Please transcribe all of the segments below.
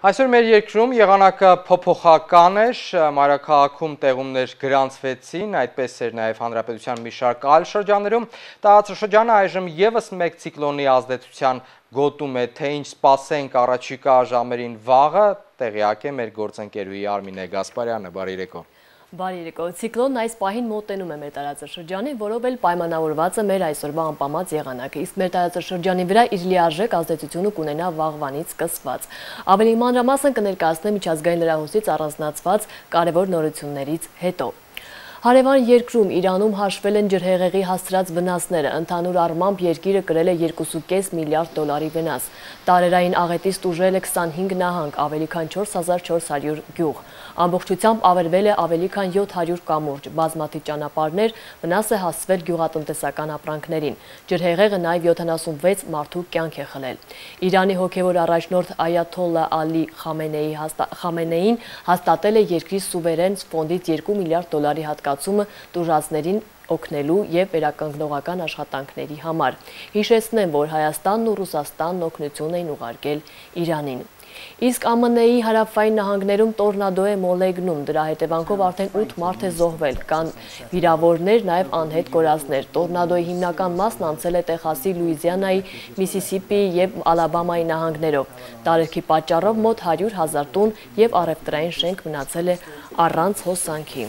Այսօր մեր երկրում եղանակը փոփոխական էր, մայրաքաղաքում տեղումներ գրանցվեցին, այդպես էր նաև հանրապետության մի շարք այլ շրջաններում։ Տարածաշրջանը այժմ եւս մեկ ցիկլոնի ազդեցության գոտում է, թե ինչ սպասենք առաջիկա ժամերին վաղը, տեղյակ է մեր գործընկերուհի Արմինե Գասպարյանը, բարի երեկո։ Բարի երեկո, ցիկլոնն այս պահին մոտենում է մեր տարածաշրջանին, որով էլ պայմանավորված է մեր այսօրվա անպամած եղանակը, իսկ մեր տարածաշրջանի վրա իր լիարժեք ազդեցությունը կունենա վաղվանից սկսված։ Ավելի մանրամասն կներկայացնեմ միջազգային լրահոսից առանձնացված կարևոր նորություններից հետո։ Հարևան երկրում Իրանում հաշվել են ջրհեղեղի հասցրած վնասները, ընդհանուր առմամբ երկիրը կրել է 2.5 միլիարդ դոլարի վնաս։ Տարերային աղետից տուժել է 25 նահանգ, ավելի քան 4400 գյուղ։ Ամբողջությամբ ավերվել է ավելի քան 700 կամուրջ, բազմաթիվ ճանապարհներ, վնաս է հասցվել գյուղատնտեսական ապրանքներին։ Ջրհեղեղը նաև 76 մարդու կյանք է խլել։ Իրանի հոգևոր առաջնորդ Այաթոլլա Ալի Խամենեին հաստատել է երկրի սուվերեն ֆոնդից 2 միլիարդ դոլարի հատկացումը տուժածներին օգնելու և վերականգնողական աշխատանքների համար։ Հիշեցնեմ, որ Հայաստանն ու Ռուսաստանն օգնություն էին ուղարկել Իրանին։ Իսկ ԱՄՆ-ի հարավային նահանգներում տորնադո է մոլեգնում, դրա հետևանքով արդեն 8 մարդ է զոհվել, կան վիրավորներ, նաև անհետ կորածներ։ Տորնադոյի հիմնական մասն անցել է Տեխասի, Լուիզիանայի, Միսիսիպիի և Ալաբամայի նահանգներով։ Տարեքի պատճառով մոտ 100,000 տուն և առևտրային շենք մնացել է առանց հոսանքի։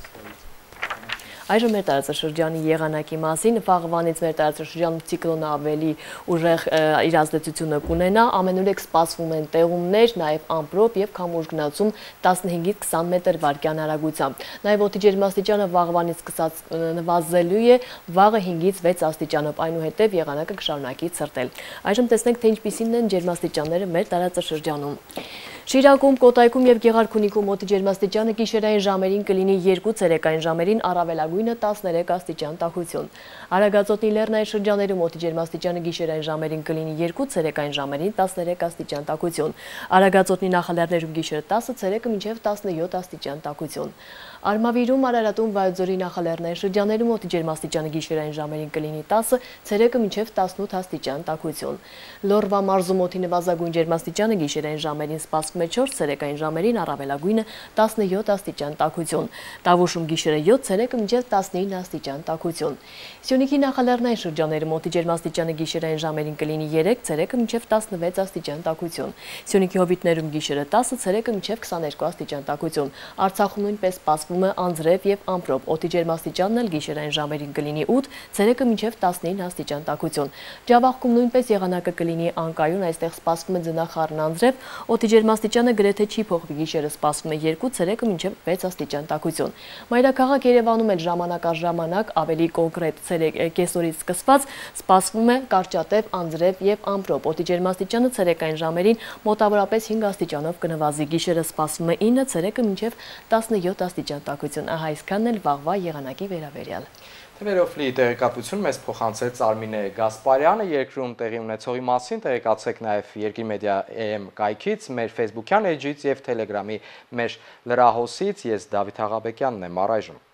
Այժմ մեր տարածաշրջանի եղանակի մասին, վաղվանից մեր տարածաշրջանում ցիկլոնը ավելի ուժեղ իր ազդեցությունը կունենա, ամենուրեք սպասվում են տեղումներ, նաև ամպրոպ և քամուրջգնացում 15-ից 20 մետր վարկյան արագությամբ։ Նաև օդի ջերմաստիճանը վաղվանից սկսած նվազելու է, վաղը 5-ից 6 աստիճանով, այնուհետև եղանակը կշարունակի ցրտել։ Այժմ տեսնենք, թե ինչպիսին են ջերմաստիճանները մեր տարածաշրջանում։ Շիրակում, Կոտայքում և Գեղարքունիքում օդի ջերմաստիճանը գիշերային ժամերին կլինի 2, ցերեկային ժամերին առավելագույնը 13 աստիճան տաքություն։ Արագածոտնի Լեռնային շրջաններում օդի ջերմաստիճանը գիշերային ժամերին կլինի 2, ցերեկային ժամերին 13 աստիճան տաքություն։ Արագածոտնի նախալեռներում գիշերը 10, ցերեկը մինչև 17 աստիճան տաքություն։ Արմավիրում, Արարատում, Վայոց-Ձորի նախալեռնային շրջաններում օդի ջերմաստիճանը գիշերային ժամերին կլինի 10, ցերեկը մինչև 18 աստիճան տաքություն։ Լոռվա մարզում օդի նվազագույն ջերմաստիճանը գիշերային ժամերին սպասվում է 4, ցերեկային ժամերին առավելագույնը 17 աստիճան տաքություն։ Տավուշում գիշերը 7, ցերեկը մինչև 19 աստիճան տաքություն։ Սյունիքի նախալեռնային շրջաններում օդի ջերմաստիճանը գիշերային ժամերին կլինի 3, ցերեկը մինչև 16 աստիճան տաքություն։ Սյունիքի Հովիտներում գիշերը 10, ցերեկը մինչև 22 աստիճան տաքություն։ Արցախում նույնպես սպասվում է անձրև և ամպրոպ, օդի ջերմաստիճանն էլ գիշերային ժամերին կլինի 8, ցերեկը մինչև 19 աստիճան տաքություն։ Ջավախքում նույնպես եղանակը կլինի անկայուն, այստեղ սպասվում է ձնախառն անձրև, օդի ջերմաստիճանը գրեթե չի փոխվի, գիշերը սպասվում է 2, ցերեկը մինչև 6 աստիճան տաքություն։ Մայրաքաղաք Երևանում էլ ժամանակ առ ժամանակ ավելի կոնկրետ կեսօրից սկսված սպասվում է կարճատև անձրև և ամպրոպ, օդի ջերմաստիճանը ցերեկային ժամերին մոտավորապես 5 աստիճանով կնվազի, գիշերը սպասվում է 9, ցերեկը մինչև 17 աստիճան տաքություն։ Ահա այսքանն էլ վաղվա եղանակի վերաբերյալ։ Թվերովլի տեղեկատվություն մեզ փոխանցեց Արմինե Գասպարյանը, երկրում տեղի ունեցողի մասին տեղեկացեք նաև Երկիր մեդիա AM կայքից, մեր Facebook-յան էջից և Telegram-ի մեր լրահոսից, ես Դավիթ Աղաբեկյանն եմ առայժմ։